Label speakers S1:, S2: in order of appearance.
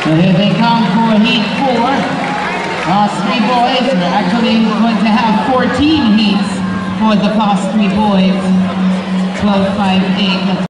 S1: So here they come for heat 4. Last 3 boys. We're actually going to have 14 heats for the past 3 boys. 12, 5, 8.